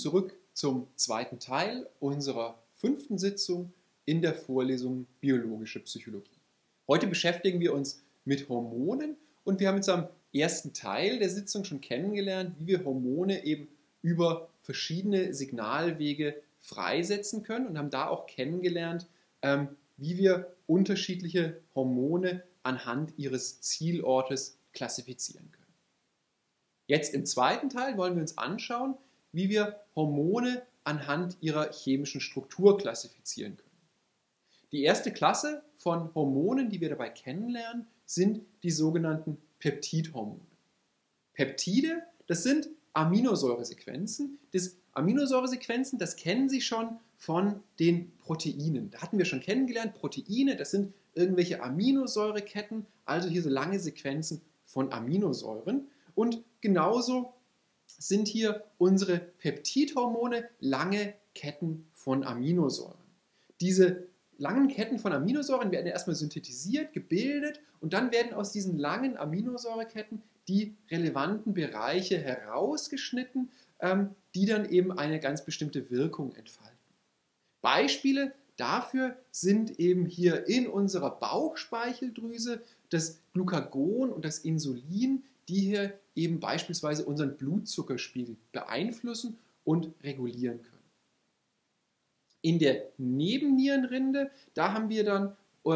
zurück zum zweiten Teil unserer 5. Sitzung in der Vorlesung Biologische Psychologie. Heute beschäftigen wir uns mit Hormonen und wir haben jetzt am ersten Teil der Sitzung schon kennengelernt, wie wir Hormone eben über verschiedene Signalwege freisetzen können und haben da auch kennengelernt, wie wir unterschiedliche Hormone anhand ihres Zielortes klassifizieren können. Jetzt im zweiten Teil wollen wir uns anschauen, wie wir Hormone anhand ihrer chemischen Struktur klassifizieren können. Die erste Klasse von Hormonen, die wir dabei kennenlernen, sind die sogenannten Peptidhormone. Peptide, das sind Aminosäuresequenzen. Aminosäuresequenzen, das kennen Sie schon von den Proteinen. Da hatten wir schon kennengelernt, Proteine, das sind irgendwelche Aminosäureketten, also hier so lange Sequenzen von Aminosäuren. Und genauso sind hier unsere Peptidhormone lange Ketten von Aminosäuren. Diese langen Ketten von Aminosäuren werden erstmal synthetisiert, gebildet und dann werden aus diesen langen Aminosäureketten die relevanten Bereiche herausgeschnitten, die dann eben eine ganz bestimmte Wirkung entfalten. Beispiele dafür sind eben hier in unserer Bauchspeicheldrüse das Glucagon und das Insulin, die hier eben beispielsweise unseren Blutzuckerspiegel beeinflussen und regulieren können. In der Nebennierenrinde, da haben wir dann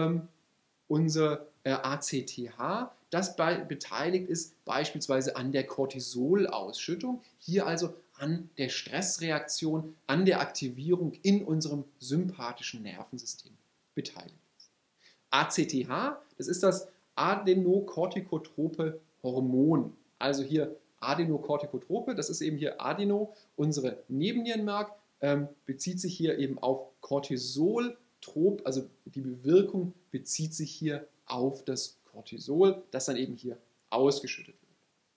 unser ACTH, das beteiligt ist beispielsweise an der Cortisolausschüttung, hier also an der Stressreaktion, an der Aktivierung in unserem sympathischen Nervensystem beteiligt ist. ACTH, das ist das adenokortikotrope Hormon. Also hier Adenokortikotrope, das ist eben hier Adeno, unsere Nebennierenmark, bezieht sich hier eben auf Cortisoltrop, also die Wirkung bezieht sich hier auf das Cortisol, das dann eben hier ausgeschüttet wird.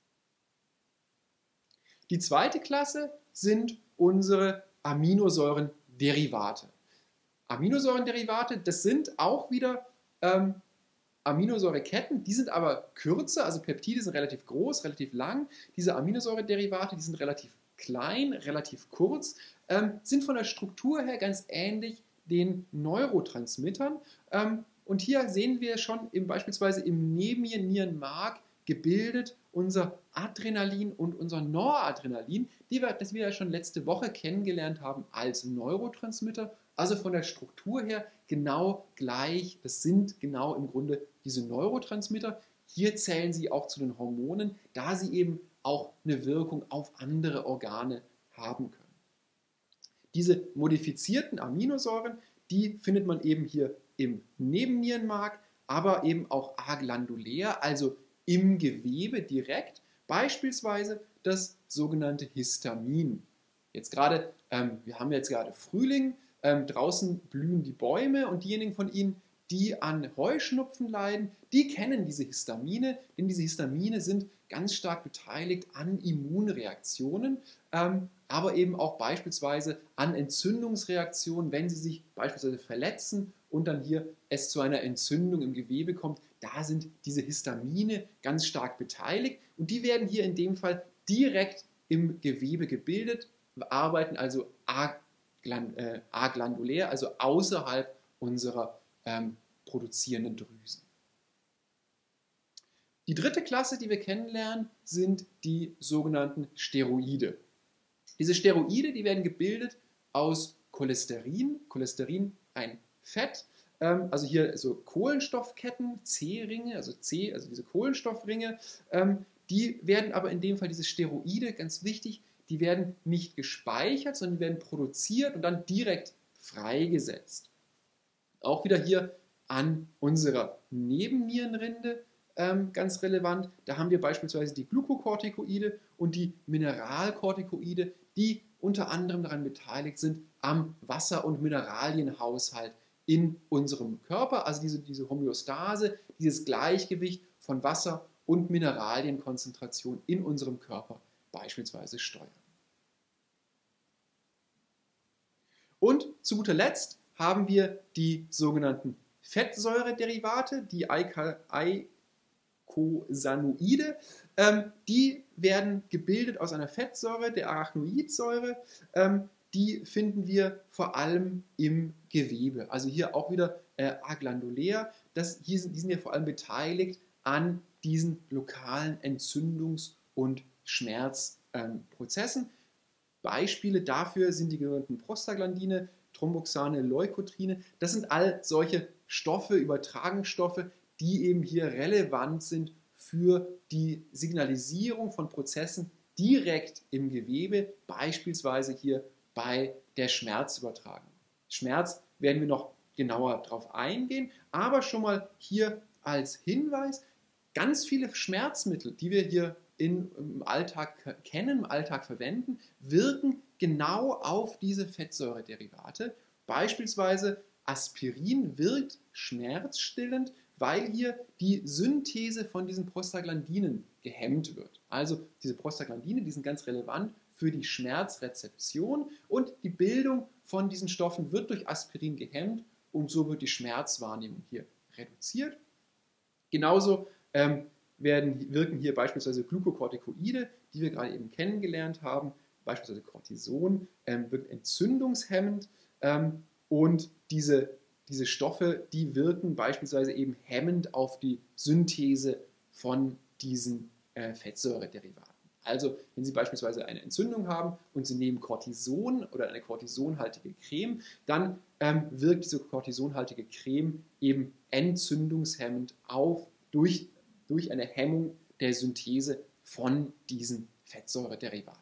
Die zweite Klasse sind unsere Aminosäurenderivate. Aminosäurenderivate, das sind auch wieder Aminosäureketten, die sind aber kürzer, also Peptide sind relativ groß, relativ lang. Diese Aminosäurenderivate, die sind relativ klein, relativ kurz, sind von der Struktur her ganz ähnlich den Neurotransmittern. Und hier sehen wir schon beispielsweise im Nebennierenmark gebildet unser Adrenalin und unser Noradrenalin, das wir ja schon letzte Woche kennengelernt haben als Neurotransmitter. Also von der Struktur her genau gleich, das sind genau im Grunde diese Neurotransmitter. Hier zählen sie auch zu den Hormonen, da sie eben auch eine Wirkung auf andere Organe haben können. Diese modifizierten Aminosäuren, die findet man eben hier im Nebennierenmark, aber eben auch aglandulär, also im Gewebe direkt, beispielsweise das sogenannte Histamin. Wir haben jetzt gerade Frühling, draußen blühen die Bäume und diejenigen von Ihnen, die an Heuschnupfen leiden, die kennen diese Histamine, denn diese Histamine sind ganz stark beteiligt an Immunreaktionen, aber eben auch beispielsweise an Entzündungsreaktionen, wenn sie sich beispielsweise verletzen und dann hier es zu einer Entzündung im Gewebe kommt, da sind diese Histamine ganz stark beteiligt und die werden hier in dem Fall direkt im Gewebe gebildet, arbeiten also aglandulär, also außerhalb unserer produzierenden Drüsen. Die dritte Klasse, die wir kennenlernen, sind die sogenannten Steroide. Diese Steroide, die werden gebildet aus Cholesterin, ein Fett, also hier so Kohlenstoffketten, C-Ringe, also diese Kohlenstoffringe, die werden aber in dem Fall, diese Steroide, ganz wichtig, die werden nicht gespeichert, sondern die werden produziert und dann direkt freigesetzt. Auch wieder hier an unserer Nebennierenrinde ganz relevant. Da haben wir beispielsweise die Glukokortikoide und die Mineralkortikoide, die unter anderem daran beteiligt sind am Wasser- und Mineralienhaushalt in unserem Körper, also diese Homöostase, dieses Gleichgewicht von Wasser- und Mineralienkonzentration in unserem Körper beispielsweise steuern. Und zu guter Letzt haben wir die sogenannten Fettsäurederivate, die Eicosanoide, die werden gebildet aus einer Fettsäure, der Arachnoidsäure. Die finden wir vor allem im Gewebe. Also hier auch wieder aglandulär. Die sind ja vor allem beteiligt an diesen lokalen Entzündungs- und Schmerzprozessen. Beispiele dafür sind die genannten Prostaglandine, Thromboxane, Leukotriene. Das sind all solche Stoffe, Übertragungsstoffe, die eben hier relevant sind für die Signalisierung von Prozessen direkt im Gewebe, beispielsweise hier bei der Schmerzübertragung. Schmerz werden wir noch genauer darauf eingehen, aber schon mal hier als Hinweis, ganz viele Schmerzmittel, die wir hier im Alltag kennen, im Alltag verwenden, wirken genau auf diese Fettsäurederivate. Beispielsweise Aspirin wirkt schmerzstillend, weil hier die Synthese von diesen Prostaglandinen gehemmt wird. Also diese Prostaglandine, die sind ganz relevant für die Schmerzrezeption und die Bildung von diesen Stoffen wird durch Aspirin gehemmt und so wird die Schmerzwahrnehmung hier reduziert. Genauso wirken hier beispielsweise Glukokortikoide, die wir gerade eben kennengelernt haben, beispielsweise Cortison, wirkt entzündungshemmend und diese Stoffe, die wirken beispielsweise eben hemmend auf die Synthese von diesen Fettsäurederivaten. Also wenn Sie beispielsweise eine Entzündung haben und Sie nehmen Cortison oder eine cortisonhaltige Creme, dann wirkt diese cortisonhaltige Creme eben entzündungshemmend durch eine Hemmung der Synthese von diesen Fettsäurederivaten.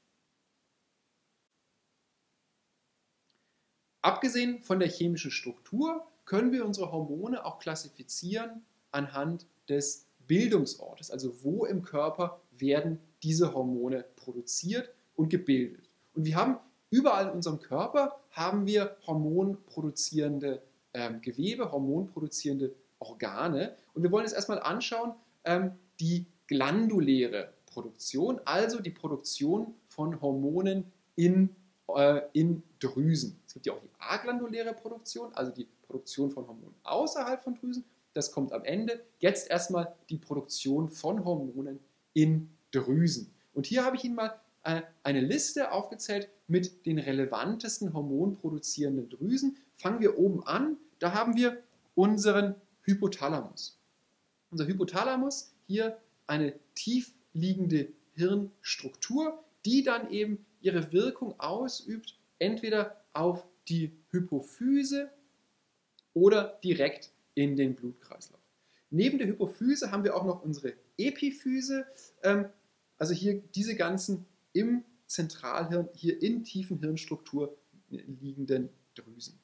Abgesehen von der chemischen Struktur können wir unsere Hormone auch klassifizieren anhand des Bildungsortes, also wo im Körper werden diese Hormone produziert und gebildet. Und wir haben überall in unserem Körper haben wir hormonproduzierende Gewebe, hormonproduzierende Organe. Und wir wollen jetzt erstmal anschauen, die glanduläre Produktion, also die Produktion von Hormonen in Drüsen. Es gibt ja auch die aglanduläre Produktion, also die Produktion von Hormonen außerhalb von Drüsen. Das kommt am Ende. Jetzt erstmal die Produktion von Hormonen in Drüsen. Und hier habe ich Ihnen mal eine Liste aufgezählt mit den relevantesten hormonproduzierenden Drüsen. Fangen wir oben an. Da haben wir unseren Hypothalamus. Unser Hypothalamus, hier eine tief liegende Hirnstruktur, die dann eben ihre Wirkung ausübt, entweder auf die Hypophyse oder direkt in den Blutkreislauf. Neben der Hypophyse haben wir auch noch unsere Epiphyse, also hier diese ganzen im Zentralhirn, hier in tiefen Hirnstruktur liegenden Drüsen.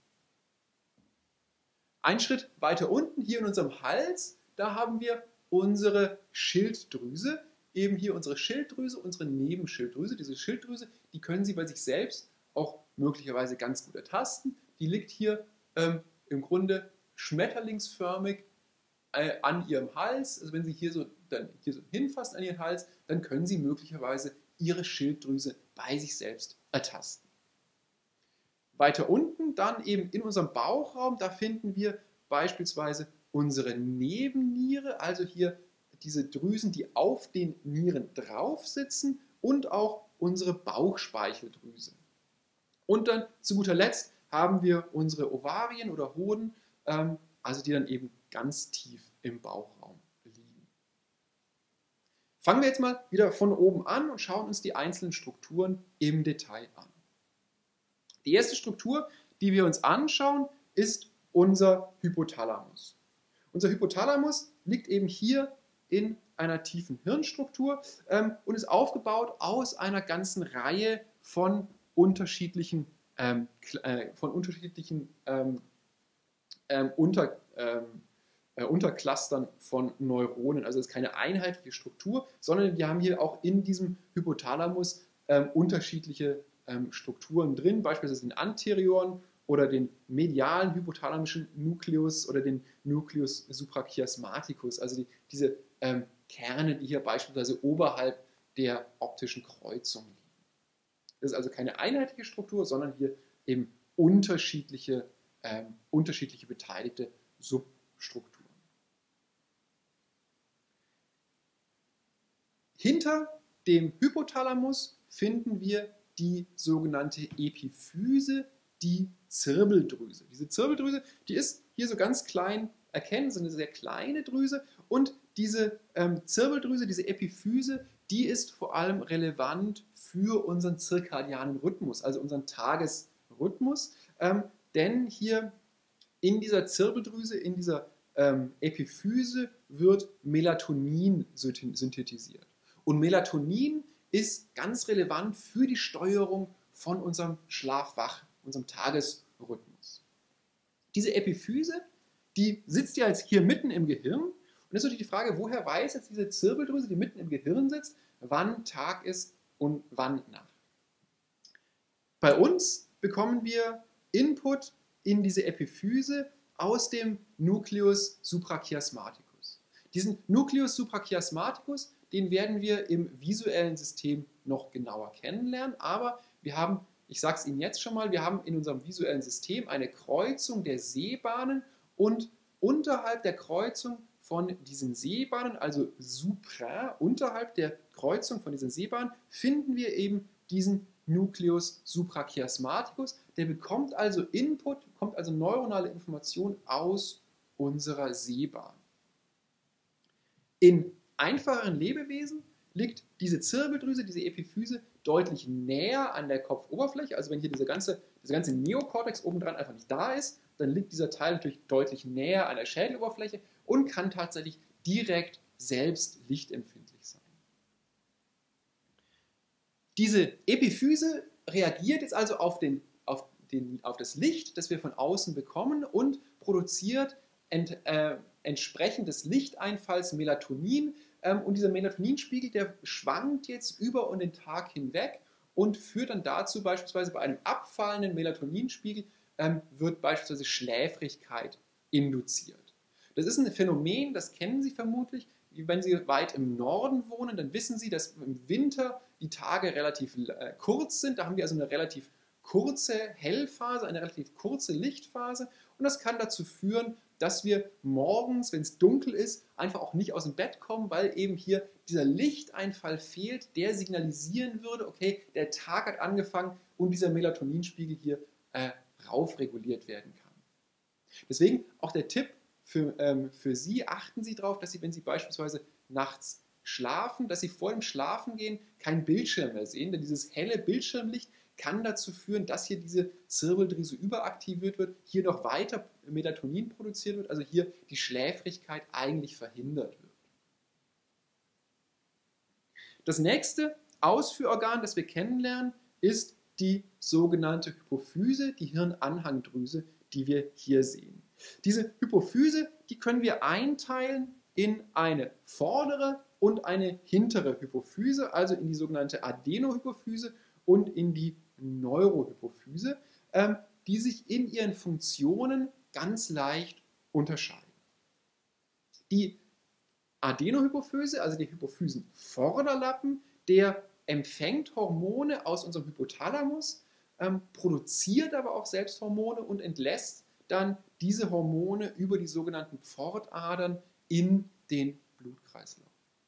Ein Schritt weiter unten, hier in unserem Hals, da haben wir unsere Schilddrüse, eben hier unsere Schilddrüse, unsere Nebenschilddrüse. Diese Schilddrüse, die können Sie bei sich selbst auch möglicherweise ganz gut ertasten. Die liegt hier im Grunde schmetterlingsförmig an Ihrem Hals. Also wenn Sie hier so hinfassen an Ihren Hals, dann können Sie möglicherweise Ihre Schilddrüse bei sich selbst ertasten. Weiter unten, dann eben in unserem Bauchraum, da finden wir beispielsweise unsere Nebenniere, also hier diese Drüsen, die auf den Nieren drauf sitzen und auch unsere Bauchspeicheldrüse. Und dann zu guter Letzt haben wir unsere Ovarien oder Hoden, also die dann eben ganz tief im Bauchraum liegen. Fangen wir jetzt mal wieder von oben an und schauen uns die einzelnen Strukturen im Detail an. Die erste Struktur, die wir uns anschauen, ist unser Hypothalamus. Unser Hypothalamus liegt eben hier in einer tiefen Hirnstruktur und ist aufgebaut aus einer ganzen Reihe von unterschiedlichen Unterclustern von Neuronen. Also es ist keine einheitliche Struktur, sondern wir haben hier auch in diesem Hypothalamus unterschiedliche Strukturen drin, beispielsweise den anterioren oder den medialen hypothalamischen Nukleus oder den Nucleus suprachiasmaticus, also diese Kerne, die hier beispielsweise oberhalb der optischen Kreuzung liegen. Das ist also keine einheitliche Struktur, sondern hier eben unterschiedliche beteiligte Substrukturen. Hinter dem Hypothalamus finden wir die sogenannte Epiphyse, die Zirbeldrüse. Diese Zirbeldrüse, die ist hier so ganz klein erkennen, so eine sehr kleine Drüse, und diese Zirbeldrüse, diese Epiphyse, die ist vor allem relevant für unseren zirkadianen Rhythmus, also unseren Tagesrhythmus, denn hier in dieser Zirbeldrüse, in dieser Epiphyse wird Melatonin synthetisiert. Und Melatonin ist ganz relevant für die Steuerung von unserem Schlaf-Wach, unserem Tagesrhythmus. Diese Epiphyse, die sitzt ja jetzt hier mitten im Gehirn. Und das ist natürlich die Frage, woher weiß jetzt diese Zirbeldrüse, die mitten im Gehirn sitzt, wann Tag ist und wann Nacht. Bei uns bekommen wir Input in diese Epiphyse aus dem Nucleus suprachiasmaticus. Diesen Nucleus suprachiasmaticus, den werden wir im visuellen System noch genauer kennenlernen, aber wir haben, ich sage es Ihnen jetzt schon mal, wir haben in unserem visuellen System eine Kreuzung der Sehbahnen und unterhalb der Kreuzung von diesen Sehbahnen, also unterhalb der Kreuzung von diesen Sehbahnen, finden wir eben diesen Nucleus suprachiasmaticus. Der bekommt also Input, bekommt also neuronale Information aus unserer Sehbahn. In einfacheren Lebewesen liegt diese Zirbeldrüse, diese Epiphyse deutlich näher an der Kopfoberfläche. Also wenn hier dieser ganze Neokortex obendran einfach nicht da ist, dann liegt dieser Teil natürlich deutlich näher an der Schädeloberfläche und kann tatsächlich direkt selbst lichtempfindlich sein. Diese Epiphyse reagiert jetzt also auf das Licht, das wir von außen bekommen, und produziert entsprechend des Lichteinfalls Melatonin. Und dieser Melatoninspiegel, der schwankt jetzt über den Tag hinweg und führt dann dazu, beispielsweise bei einem abfallenden Melatoninspiegel wird beispielsweise Schläfrigkeit induziert. Das ist ein Phänomen, das kennen Sie vermutlich. Wenn Sie weit im Norden wohnen, dann wissen Sie, dass im Winter die Tage relativ kurz sind. Da haben wir also eine relativ kurze Hellphase, eine relativ kurze Lichtphase. Und das kann dazu führen, dass wir morgens, wenn es dunkel ist, einfach auch nicht aus dem Bett kommen, weil eben hier dieser Lichteinfall fehlt, der signalisieren würde, okay, der Tag hat angefangen und dieser Melatoninspiegel hier raufreguliert werden kann. Deswegen auch der Tipp für Sie: achten Sie darauf, dass Sie, wenn Sie beispielsweise nachts schlafen, dass Sie vor dem Schlafengehen keinen Bildschirm mehr sehen, denn dieses helle Bildschirmlicht kann dazu führen, dass hier diese Zirbeldrüse überaktiviert wird, hier noch weiter Melatonin produziert wird, also hier die Schläfrigkeit eigentlich verhindert wird. Das nächste Ausführorgan, das wir kennenlernen, ist die sogenannte Hypophyse, die Hirnanhangdrüse, die wir hier sehen. Diese Hypophyse, die können wir einteilen in eine vordere und eine hintere Hypophyse, also in die sogenannte Adenohypophyse und in die Neurohypophyse, die sich in ihren Funktionen ganz leicht unterscheiden. Die Adenohypophyse, also der Hypophysenvorderlappen, der empfängt Hormone aus unserem Hypothalamus, produziert aber auch selbst Hormone und entlässt dann diese Hormone über die sogenannten Pfortadern in den Blutkreislauf.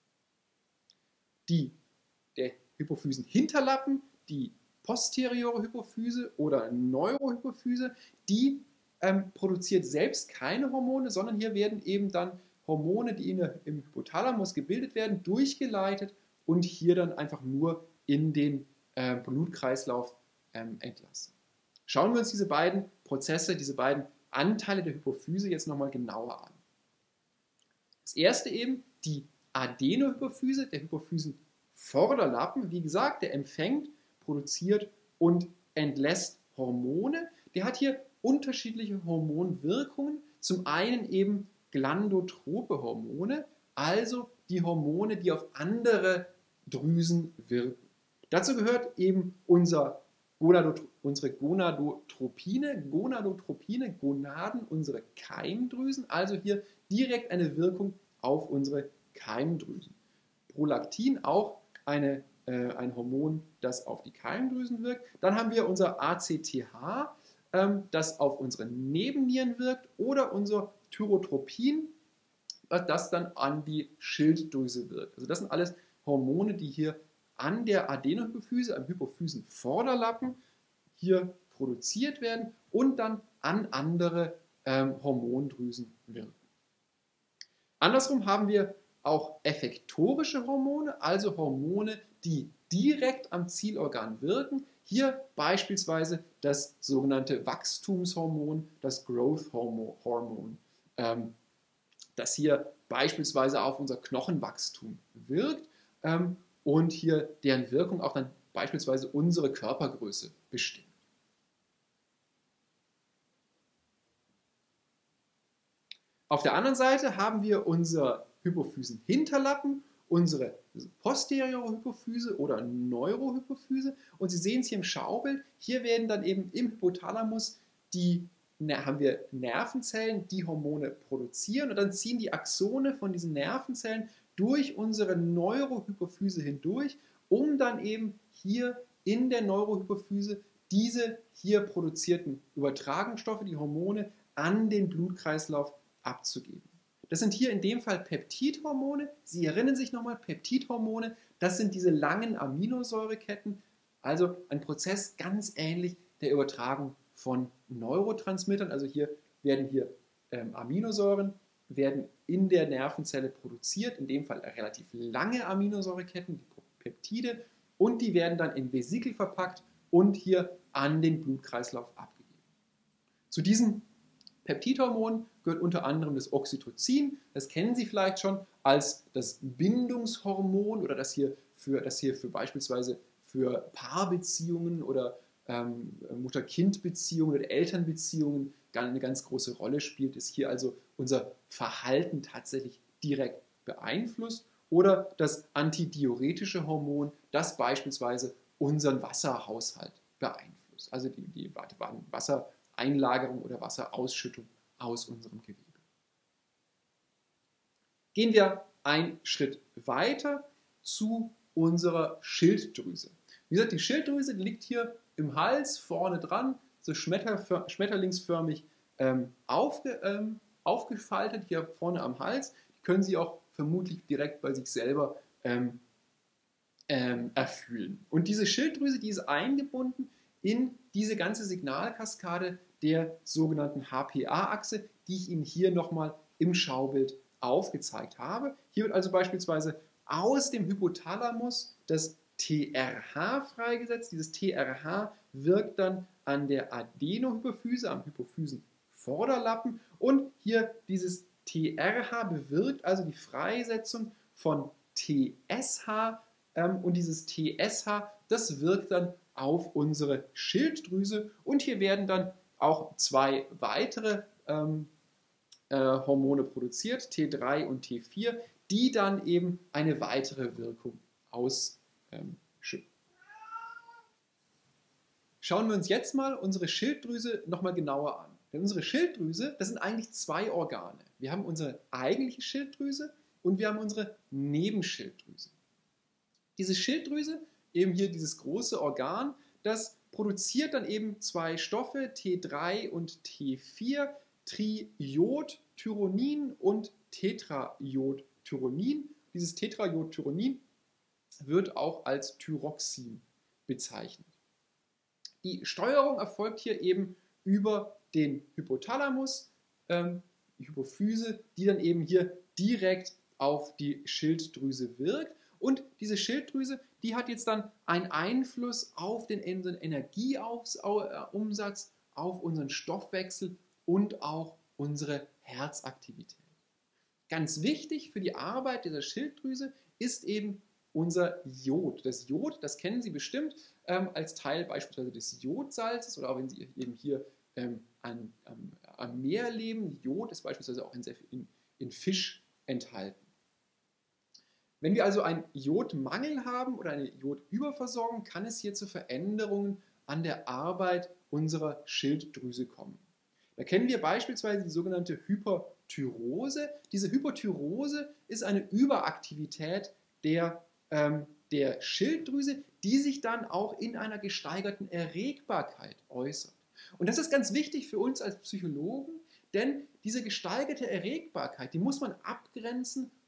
Der Hypophysenhinterlappen, die posteriore Hypophyse oder Neurohypophyse, die produziert selbst keine Hormone, sondern hier werden eben dann Hormone, die im Hypothalamus gebildet werden, durchgeleitet und hier dann einfach nur in den Blutkreislauf entlassen. Schauen wir uns diese beiden Prozesse, diese beiden Anteile der Hypophyse jetzt nochmal genauer an. Das erste eben die Adenohypophyse, der Hypophysenvorderlappen. Wie gesagt, der empfängt, produziert und entlässt Hormone. Der hat hier unterschiedliche Hormonwirkungen. Zum einen eben glandotrope Hormone, also die Hormone, die auf andere Drüsen wirken. Dazu gehört eben unsere Gonadotropine, Gonaden, unsere Keimdrüsen, also hier direkt eine Wirkung auf unsere Keimdrüsen. Prolaktin, auch ein Hormon, das auf die Keimdrüsen wirkt. Dann haben wir unser ACTH, das auf unsere Nebennieren wirkt, oder unser Thyrotropin, das dann an die Schilddrüse wirkt. Also das sind alles Hormone, die hier an der Adenohypophyse, am Hypophysenvorderlappen, hier produziert werden und dann an andere Hormondrüsen wirken. Andersrum haben wir auch effektorische Hormone, also Hormone, die direkt am Zielorgan wirken. Hier beispielsweise das sogenannte Wachstumshormon, das Growth Hormone, das hier beispielsweise auf unser Knochenwachstum wirkt und hier deren Wirkung auch dann beispielsweise unsere Körpergröße bestimmt. Auf der anderen Seite haben wir unser Hypophysenhinterlappen, unsere posteriore Hypophyse oder Neurohypophyse. Und Sie sehen es hier im Schaubild, hier werden dann eben im Hypothalamus haben wir Nervenzellen, die Hormone produzieren und dann ziehen die Axone von diesen Nervenzellen durch unsere Neurohypophyse hindurch, um dann eben hier in der Neurohypophyse diese hier produzierten Übertragungsstoffe, die Hormone, an den Blutkreislauf abzugeben. Das sind hier in dem Fall Peptidhormone. Sie erinnern sich nochmal, Peptidhormone, das sind diese langen Aminosäureketten, also ein Prozess ganz ähnlich der Übertragung von Neurotransmittern. Also hier werden Aminosäuren werden in der Nervenzelle produziert, in dem Fall relativ lange Aminosäureketten, die Peptide, und die werden dann in Vesikel verpackt und hier an den Blutkreislauf abgegeben. Zu diesen Peptidhormonen gehört unter anderem das Oxytocin, das kennen Sie vielleicht schon als das Bindungshormon oder das hier für beispielsweise für Paarbeziehungen oder Mutter-Kind-Beziehungen oder Elternbeziehungen eine ganz große Rolle spielt, ist hier also unser Verhalten tatsächlich direkt beeinflusst, oder das antidiuretische Hormon, das beispielsweise unseren Wasserhaushalt beeinflusst, also die Wassereinlagerung oder Wasserausschüttung aus unserem Gewebe. Gehen wir einen Schritt weiter zu unserer Schilddrüse. Wie gesagt, die Schilddrüse liegt hier im Hals vorne dran, so schmetterlingsförmig aufgefaltet hier vorne am Hals. Die können Sie auch vermutlich direkt bei sich selber erfühlen. Und diese Schilddrüse, die ist eingebunden in diese ganze Signalkaskade der sogenannten HPA-Achse, die ich Ihnen hier nochmal im Schaubild aufgezeigt habe. Hier wird also beispielsweise aus dem Hypothalamus das TRH freigesetzt. Dieses TRH wirkt dann an der Adenohypophyse, am Hypophysenvorderlappen, und hier dieses TRH bewirkt also die Freisetzung von TSH und dieses TSH, das wirkt dann auf unsere Schilddrüse, und hier werden dann auch zwei weitere Hormone produziert, T3 und T4, die dann eben eine weitere Wirkung ausschütten. Schauen wir uns jetzt mal unsere Schilddrüse nochmal genauer an. Denn unsere Schilddrüse, das sind eigentlich zwei Organe. Wir haben unsere eigentliche Schilddrüse und wir haben unsere Nebenschilddrüse. Diese Schilddrüse, eben hier dieses große Organ, das produziert dann eben zwei Stoffe, T3 und T4, Triiodtyronin und Tetraiodtyronin. Dieses Tetraiodtyronin wird auch als Thyroxin bezeichnet. Die Steuerung erfolgt hier eben über den Hypothalamus, die Hypophyse, die dann eben hier direkt auf die Schilddrüse wirkt. Und diese Schilddrüse, die hat jetzt dann einen Einfluss auf den Energieumsatz, auf unseren Stoffwechsel und auch unsere Herzaktivität. Ganz wichtig für die Arbeit dieser Schilddrüse ist eben unser Jod. Das Jod, das kennen Sie bestimmt als Teil beispielsweise des Jodsalzes, oder auch wenn Sie eben hier am Meer leben. Jod ist beispielsweise auch in Fisch enthalten. Wenn wir also einen Jodmangel haben oder eine Jodüberversorgung, kann es hier zu Veränderungen an der Arbeit unserer Schilddrüse kommen. Da kennen wir beispielsweise die sogenannte Hyperthyrose. Diese Hyperthyrose ist eine Überaktivität der Schilddrüse, die sich dann auch in einer gesteigerten Erregbarkeit äußert. Und das ist ganz wichtig für uns als Psychologen, denn diese gesteigerte Erregbarkeit, die muss man abgrenzen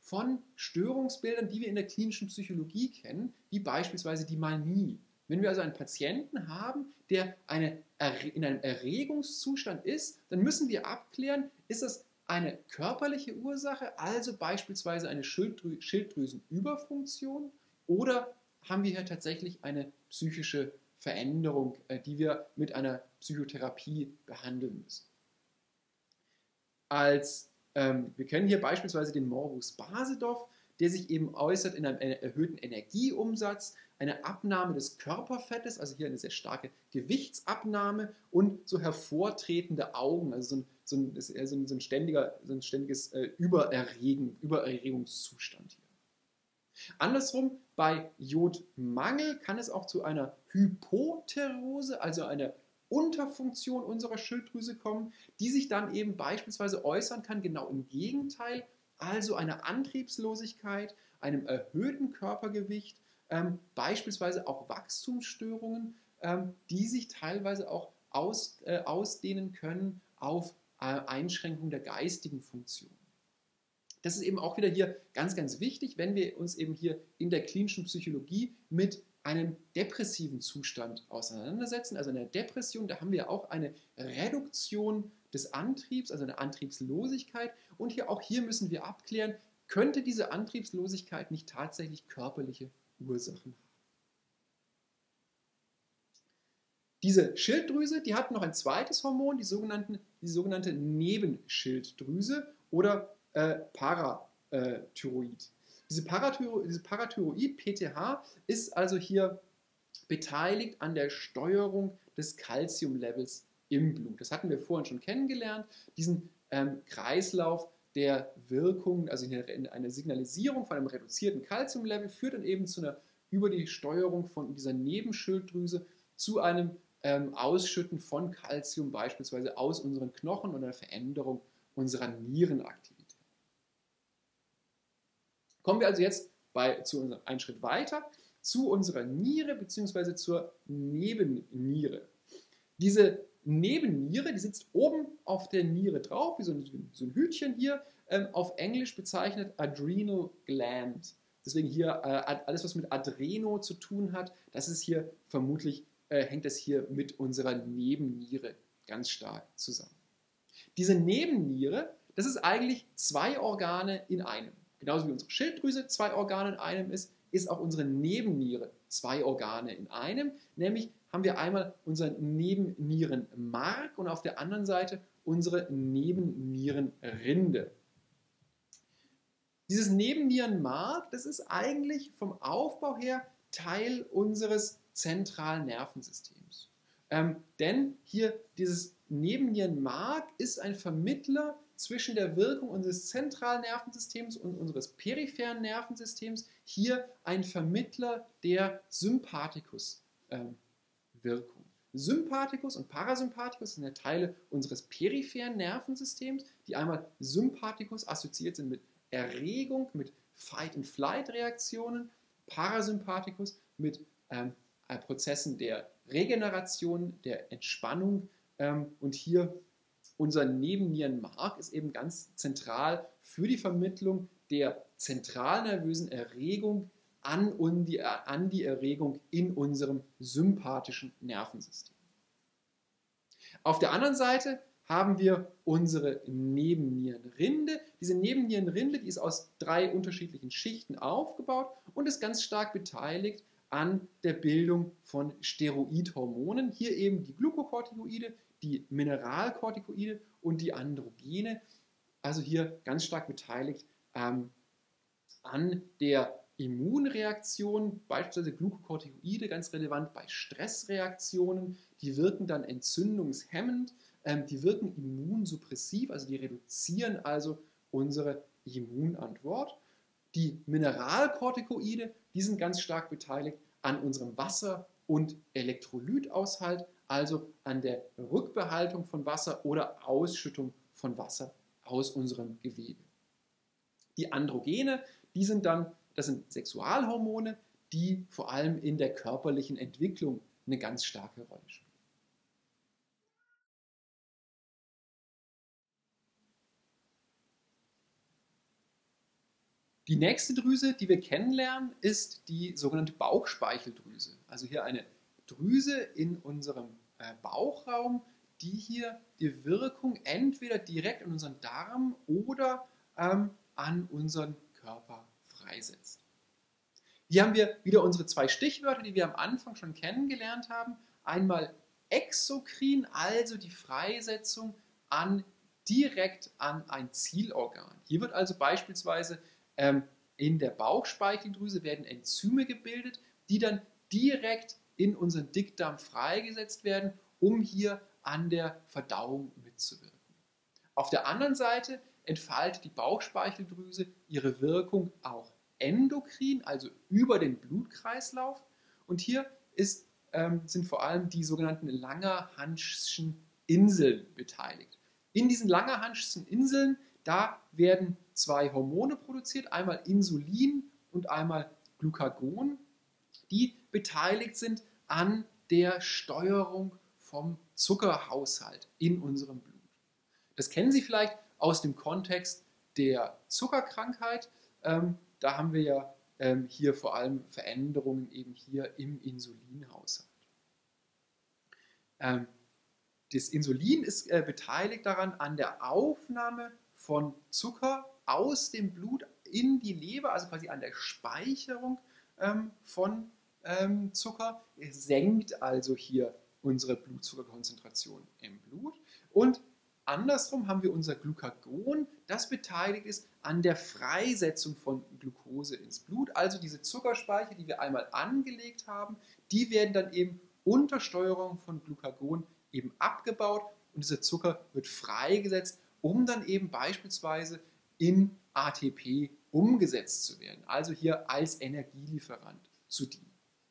von Störungsbildern, die wir in der klinischen Psychologie kennen, wie beispielsweise die Manie. Wenn wir also einen Patienten haben, der in einem Erregungszustand ist, dann müssen wir abklären, ist das eine körperliche Ursache, also beispielsweise eine Schilddrüsenüberfunktion, oder haben wir hier tatsächlich eine psychische Veränderung, die wir mit einer Psychotherapie behandeln müssen. Wir kennen hier beispielsweise den Morbus Basedow, der sich eben äußert in einem erhöhten Energieumsatz, eine Abnahme des Körperfettes, also hier eine sehr starke Gewichtsabnahme und so hervortretende Augen, also so ein ständiges Übererregungszustand hier. Andersrum, bei Jodmangel kann es auch zu einer Hypotherose, also einer Unterfunktion unserer Schilddrüse kommen, die sich dann eben beispielsweise äußern kann, genau im Gegenteil, also einer Antriebslosigkeit, einem erhöhten Körpergewicht, beispielsweise auch Wachstumsstörungen, die sich teilweise auch ausdehnen können auf Einschränkung der geistigen Funktion. Das ist eben auch wieder hier ganz, ganz wichtig, wenn wir uns eben hier in der klinischen Psychologie mit einem depressiven Zustand auseinandersetzen. Also in der Depression, da haben wir auch eine Reduktion des Antriebs, also eine Antriebslosigkeit. Und auch hier müssen wir abklären, könnte diese Antriebslosigkeit nicht tatsächlich körperliche Ursachen haben. Diese Schilddrüse, die hat noch ein zweites Hormon, die sogenannte Nebenschilddrüse oder Parathyroid. Diese Parathyroid, PTH, ist also hier beteiligt an der Steuerung des Calciumlevels im Blut. Das hatten wir vorhin schon kennengelernt, diesen Kreislauf der Wirkung, also eine Signalisierung von einem reduzierten Calciumlevel führt dann eben über die Steuerung von dieser Nebenschilddrüse zu einem Ausschütten von Calcium beispielsweise aus unseren Knochen und einer Veränderung unserer Nierenaktivität. Kommen wir also jetzt einen Schritt weiter zu unserer Niere bzw. zur Nebenniere. Diese Nebenniere, die sitzt oben auf der Niere drauf, wie so ein Hütchen hier, auf Englisch bezeichnet Adrenal Gland. Deswegen hier alles, was mit Adreno zu tun hat, das ist hier vermutlich, hängt das hier mit unserer Nebenniere ganz stark zusammen. Diese Nebenniere, das ist eigentlich zwei Organe in einem. Genauso wie unsere Schilddrüse zwei Organe in einem ist auch unsere Nebenniere zwei Organe in einem. Nämlich haben wir einmal unseren Nebennierenmark und auf der anderen Seite unsere Nebennierenrinde. Dieses Nebennierenmark, das ist eigentlich vom Aufbau her Teil unseres zentralen Nervensystems. Denn hier dieses Nebennierenmark ist ein Vermittler zwischen der Wirkung unseres zentralen Nervensystems und unseres peripheren Nervensystems, hier ein Vermittler der Sympathikus-Wirkung. Sympathikus und Parasympathikus sind ja Teile unseres peripheren Nervensystems, die einmal Sympathikus assoziiert sind mit Erregung, mit Fight-and-Flight-Reaktionen, Parasympathikus mit Prozessen der Regeneration, der Entspannung und hier unser Nebennierenmark ist eben ganz zentral für die Vermittlung der zentralnervösen Erregung an die Erregung in unserem sympathischen Nervensystem. Auf der anderen Seite haben wir unsere Nebennierenrinde. Diese Nebennierenrinde, die ist aus 3 unterschiedlichen Schichten aufgebaut und ist ganz stark beteiligt an der Bildung von Steroidhormonen. Hier eben die Glukokortikoide, die Mineralkortikoide und die Androgene. Also hier ganz stark beteiligt an der Immunreaktion, beispielsweise Glukokortikoide, ganz relevant bei Stressreaktionen. Die wirken dann entzündungshemmend, die wirken immunsuppressiv, also die reduzieren also unsere Immunantwort. Die Mineralkortikoide, die sind ganz stark beteiligt an unserem Wasser- und Elektrolytaushalt, also an der Rückbehaltung von Wasser oder Ausschüttung von Wasser aus unserem Gewebe. Die Androgene, das sind Sexualhormone, die vor allem in der körperlichen Entwicklung eine ganz starke Rolle spielen. Die nächste Drüse, die wir kennenlernen, ist die sogenannte Bauchspeicheldrüse. Also hier eine Drüse in unserem Bauchraum, die hier die Wirkung entweder direkt in unseren Darm oder an unseren Körper freisetzt. Hier haben wir wieder unsere zwei Stichwörter, die wir am Anfang schon kennengelernt haben. Einmal Exokrin, also die Freisetzung direkt an ein Zielorgan. Hier wird also beispielsweise in der Bauchspeicheldrüse werden Enzyme gebildet, die dann direkt in unseren Dickdarm freigesetzt werden, um hier an der Verdauung mitzuwirken. Auf der anderen Seite entfaltet die Bauchspeicheldrüse ihre Wirkung auch endokrin, also über den Blutkreislauf. Und hier sind vor allem die sogenannten Langerhanschschen Inseln beteiligt. In diesen Langerhanschschen Inseln, da werden zwei Hormone produziert, einmal Insulin und einmal Glucagon, die beteiligt sind an der Steuerung vom Zuckerhaushalt in unserem Blut. Das kennen Sie vielleicht aus dem Kontext der Zuckerkrankheit. Da haben wir ja hier vor allem Veränderungen eben hier im Insulinhaushalt. Das Insulin ist beteiligt daran an der Aufnahme von Zucker aus dem Blut in die Leber, also quasi an der Speicherung von Zucker. Es senkt also hier unsere Blutzuckerkonzentration im Blut. Und andersrum haben wir unser Glucagon, das beteiligt ist an der Freisetzung von Glucose ins Blut. Also diese Zuckerspeicher, die wir einmal angelegt haben, die werden dann eben unter Steuerung von Glucagon eben abgebaut und dieser Zucker wird freigesetzt, um dann eben beispielsweise in ATP umgesetzt zu werden. Also hier als Energielieferant zu dienen.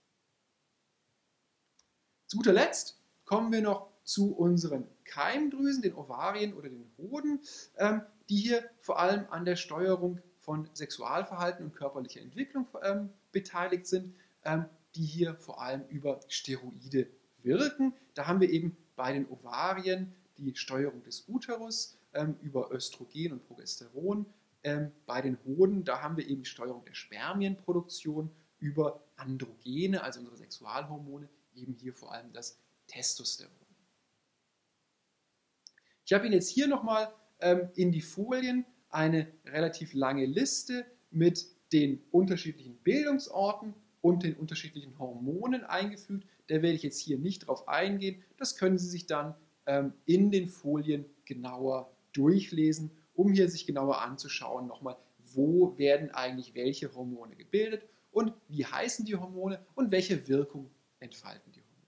Zu guter Letzt kommen wir noch zu unseren Keimdrüsen, den Ovarien oder den Hoden, die hier vor allem an der Steuerung von Sexualverhalten und körperlicher Entwicklung beteiligt sind, die hier vor allem über Steroide wirken. Da haben wir eben bei den Ovarien die Steuerung des Uterus über Östrogen und Progesteron. Bei den Hoden, da haben wir eben die Steuerung der Spermienproduktion über Androgene, also unsere Sexualhormone, eben hier vor allem das Testosteron. Ich habe Ihnen jetzt hier nochmal in die Folien eine relativ lange Liste mit den unterschiedlichen Bildungsorten und den unterschiedlichen Hormonen eingefügt. Da werde ich jetzt hier nicht drauf eingehen. Das können Sie sich dann in den Folien genauer durchlesen, um hier sich genauer anzuschauen, nochmal, wo werden eigentlich welche Hormone gebildet und wie heißen die Hormone und welche Wirkung entfalten die Hormone.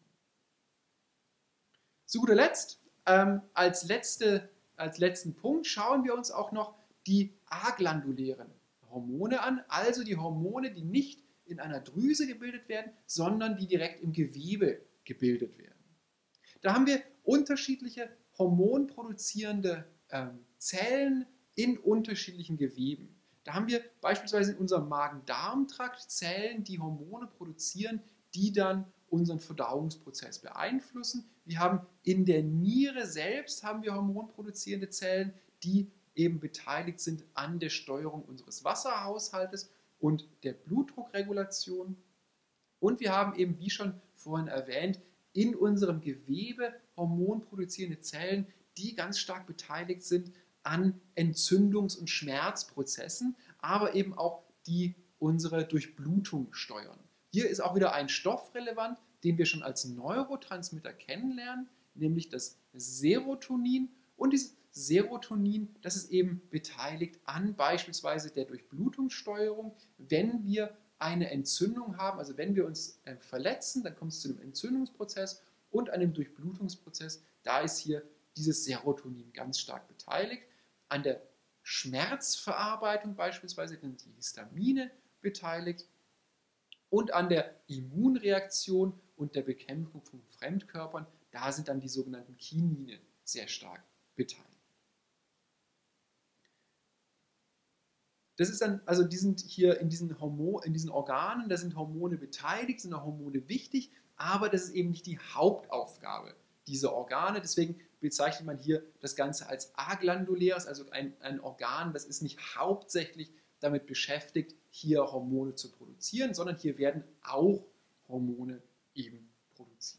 Zu guter Letzt, als letzten Punkt schauen wir uns auch noch die aglandulären Hormone an, also die Hormone, die nicht in einer Drüse gebildet werden, sondern die direkt im Gewebe gebildet werden. Da haben wir unterschiedliche hormonproduzierende Zellen in unterschiedlichen Geweben. Da haben wir beispielsweise in unserem Magen-Darm-Trakt Zellen, die Hormone produzieren, die dann unseren Verdauungsprozess beeinflussen. Wir haben in der Niere selbst haben wir hormonproduzierende Zellen, die eben beteiligt sind an der Steuerung unseres Wasserhaushaltes und der Blutdruckregulation. Und wir haben eben, wie schon vorhin erwähnt, in unserem Gewebe hormonproduzierende Zellen, die ganz stark beteiligt sind an Entzündungs- und Schmerzprozessen, aber eben auch die unsere Durchblutung steuern. Hier ist auch wieder ein Stoff relevant, den wir schon als Neurotransmitter kennenlernen, nämlich das Serotonin. Und dieses Serotonin, das ist eben beteiligt an beispielsweise der Durchblutungssteuerung. Wenn wir eine Entzündung haben, also wenn wir uns verletzen, dann kommt es zu einem Entzündungsprozess und einem Durchblutungsprozess. Da ist hier dieses Serotonin ganz stark beteiligt. An der Schmerzverarbeitung beispielsweise sind die Histamine beteiligt und an der Immunreaktion und der Bekämpfung von Fremdkörpern, da sind dann die sogenannten Kinine sehr stark beteiligt. Das ist dann, also die sind hier in diesen Organen, da sind Hormone beteiligt, sind auch Hormone wichtig, aber das ist eben nicht die Hauptaufgabe dieser Organe. Deswegen bezeichnet man hier das Ganze als aglanduläres, also ein Organ, das ist nicht hauptsächlich damit beschäftigt, hier Hormone zu produzieren, sondern hier werden auch Hormone eben produziert.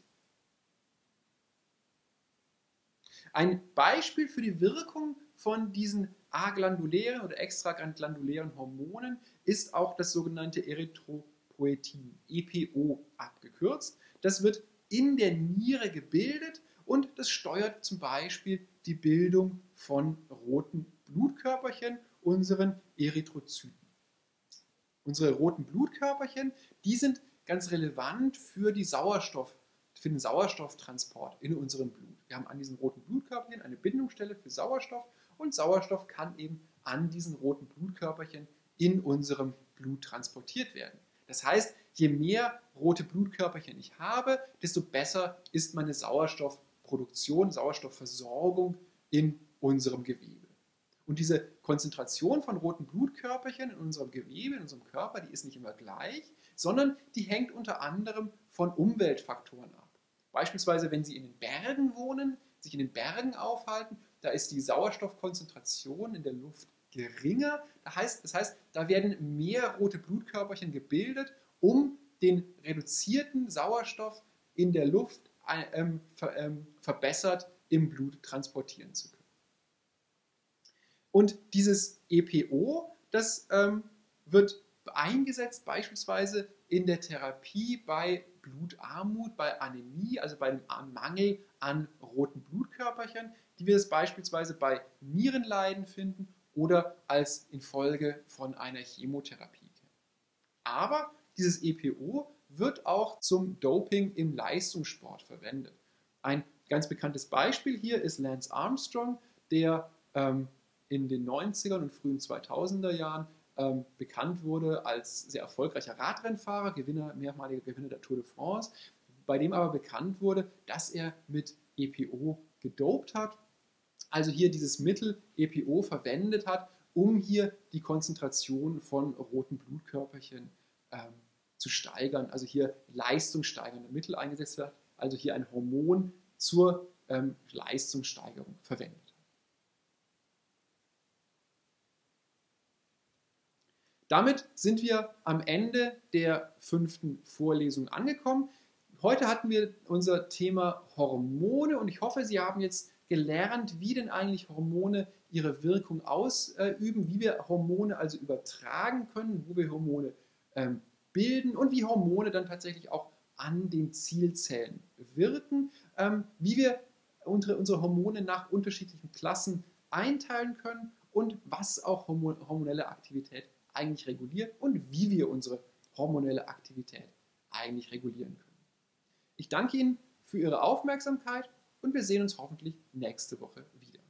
Ein Beispiel für die Wirkung von diesen aglandulären oder extraglandulären Hormonen ist auch das sogenannte Erythropoetin, EPO abgekürzt. Das wird in der Niere gebildet und das steuert zum Beispiel die Bildung von roten Blutkörperchen, unseren Erythrozyten. Unsere roten Blutkörperchen, die sind ganz relevant für den Sauerstofftransport in unserem Blut. Wir haben an diesen roten Blutkörperchen eine Bindungsstelle für Sauerstoff und Sauerstoff kann eben an diesen roten Blutkörperchen in unserem Blut transportiert werden. Das heißt, je mehr rote Blutkörperchen ich habe, desto besser ist meine Sauerstoffproduktion, Sauerstoffversorgung in unserem Gewebe. Und diese Konzentration von roten Blutkörperchen in unserem Gewebe, in unserem Körper, die ist nicht immer gleich, sondern die hängt unter anderem von Umweltfaktoren ab. Beispielsweise, wenn Sie in den Bergen wohnen, sich in den Bergen aufhalten, da ist die Sauerstoffkonzentration in der Luft geringer. Das heißt, da werden mehr rote Blutkörperchen gebildet, um den reduzierten Sauerstoff in der Luft verbessert im Blut transportieren zu können. Und dieses EPO, das wird eingesetzt beispielsweise in der Therapie bei Blutarmut, bei Anämie, also bei dem Mangel an roten Blutkörperchen, die wir das beispielsweise bei Nierenleiden finden oder als infolge von einer Chemotherapie kennen. Aber dieses EPO wird auch zum Doping im Leistungssport verwendet. Ein ganz bekanntes Beispiel hier ist Lance Armstrong, der in den 90er und frühen 2000er Jahren bekannt wurde als sehr erfolgreicher Radrennfahrer, mehrmaliger Gewinner der Tour de France, bei dem aber bekannt wurde, dass er mit EPO gedopt hat, also hier dieses Mittel EPO verwendet hat, um hier die Konzentration von roten Blutkörperchen zu steigern, also hier leistungssteigernde Mittel eingesetzt hat, also hier ein Hormon zur Leistungssteigerung verwendet. Damit sind wir am Ende der 5. Vorlesung angekommen. Heute hatten wir unser Thema Hormone und ich hoffe, Sie haben jetzt gelernt, wie denn eigentlich Hormone ihre Wirkung ausüben, wie wir Hormone also übertragen können, wo wir Hormone bilden und wie Hormone dann tatsächlich auch an den Zielzellen wirken, wie wir unsere Hormone nach unterschiedlichen Klassen einteilen können und was auch hormonelle Aktivität eigentlich reguliert und wie wir unsere hormonelle Aktivität eigentlich regulieren können. Ich danke Ihnen für Ihre Aufmerksamkeit und wir sehen uns hoffentlich nächste Woche wieder.